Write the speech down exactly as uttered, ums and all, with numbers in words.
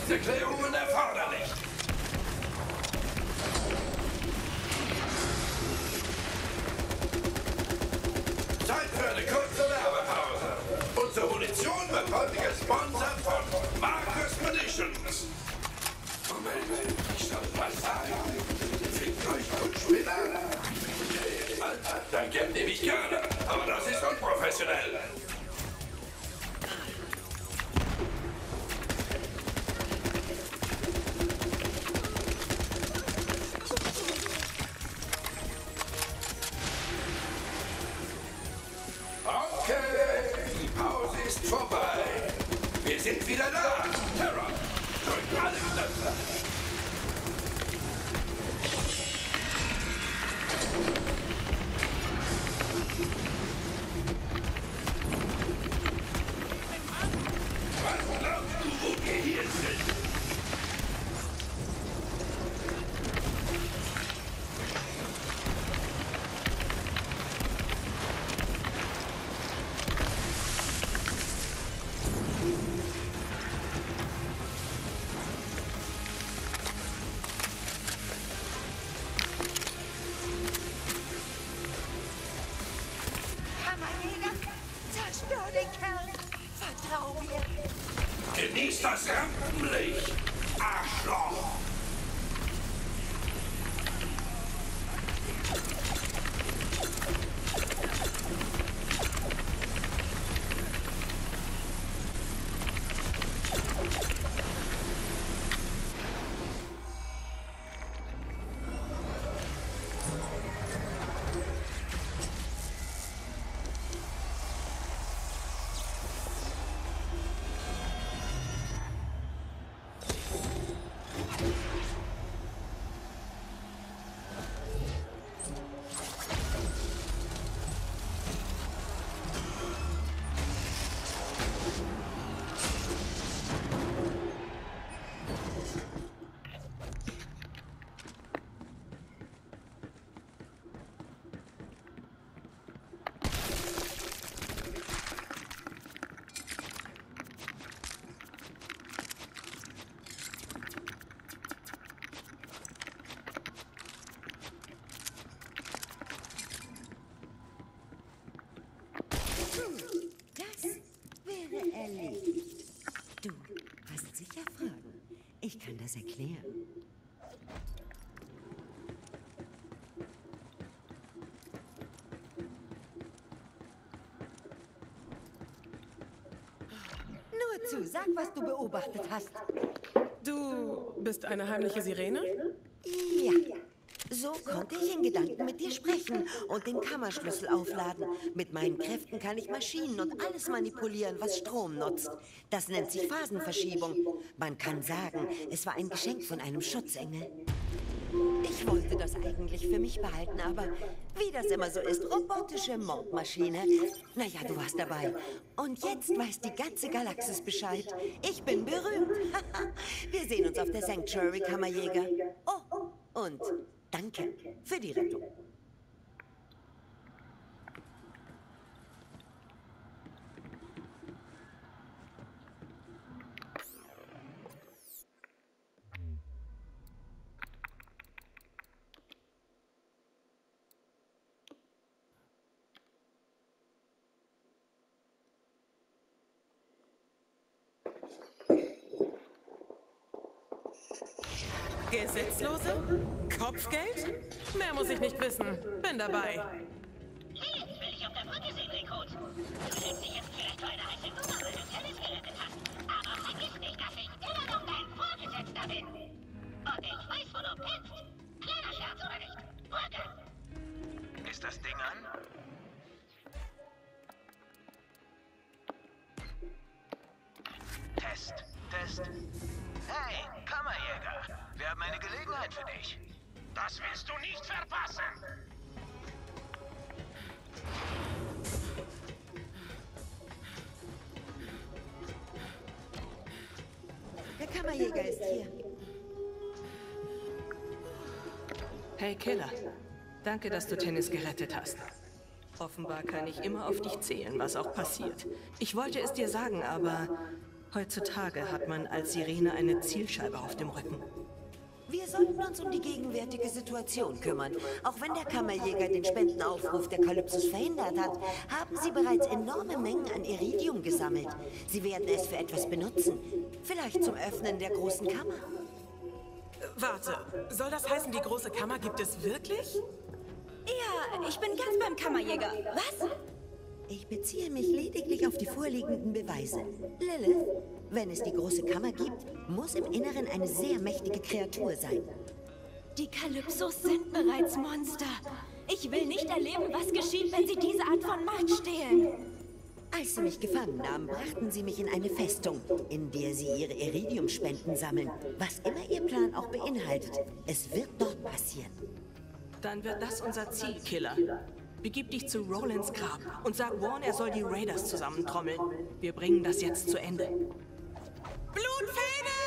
Absichtserklärungen erforderlich. Zeit für eine kurze Werbepause. Unsere Munition wird heute gesponsert von Marcus Munitions. Moment, ich soll was sagen. Fickt euch und Spinner. Alter, dein Geld nehme ich gerne, aber das ist unprofessionell. Wir sind wieder da! Terra! Drückt alle Knöpfe! Was glaubst du, wo wir hier sind? Genieß das Rampenlicht, Arschloch! Du hast sicher Fragen. Ich kann das erklären. Nur zu, sag, was du beobachtet hast. Du bist eine heimliche Sirene? Ja. So konnte ich in Gedanken mit dir sprechen und den Kammerschlüssel aufladen. Mit meinen Kräften kann ich Maschinen und alles manipulieren, was Strom nutzt. Das nennt sich Phasenverschiebung. Man kann sagen, es war ein Geschenk von einem Schutzengel. Ich wollte das eigentlich für mich behalten, aber wie das immer so ist, robotische Mordmaschine. Naja, du warst dabei. Und jetzt weiß die ganze Galaxis Bescheid. Ich bin berühmt. Wir sehen uns auf der Sanctuary, Kammerjäger. Oh, und danke für die Rettung. Gesetzlose? Kopfgeld? Mehr muss ich nicht wissen. Bin dabei. Hey, will ich auf der Brücke sehen, Rekrut. Du schätzt dich jetzt vielleicht für eine heiße Nummer, weil du Tennis gerettet hast. Aber vergiss nicht, dass ich immer noch dein Vorgesetzter bin. Und ich weiß, wo du bist. Kleiner Scherz, oder nicht? Brücke! Ist das Ding an? Test, Test. Hey, Kammerjäger. Wir haben eine Gelegenheit für dich. Das willst du nicht verpassen! Der Kammerjäger ist hier. Hey Killer, danke, dass du Tennis gerettet hast. Offenbar kann ich immer auf dich zählen, was auch passiert. Ich wollte es dir sagen, aber Heutzutage hat man als Sirene eine Zielscheibe auf dem Rücken. Wir sollten uns um die gegenwärtige Situation kümmern. Auch wenn der Kammerjäger den Spendenaufruf der Kalypsos verhindert hat, haben sie bereits enorme Mengen an Iridium gesammelt. Sie werden es für etwas benutzen. Vielleicht zum Öffnen der großen Kammer. Warte, soll das heißen, die große Kammer gibt es wirklich? Ja, ich bin ganz beim Kammerjäger. Was? Ich beziehe mich lediglich auf die vorliegenden Beweise. Lilith, wenn es die große Kammer gibt, muss im Inneren eine sehr mächtige Kreatur sein. Die Kalypsos sind bereits Monster. Ich will nicht erleben, was geschieht, wenn sie diese Art von Macht stehlen. Als sie mich gefangen nahmen, brachten sie mich in eine Festung, in der sie ihre Iridiumspenden sammeln. Was immer ihr Plan auch beinhaltet, es wird dort passieren. Dann wird das unser Ziel, Killer. Begib dich zu Rolands Grab und sag Vaughn, er soll die Raiders zusammentrommeln. Wir bringen das jetzt zu Ende. Blutfäden!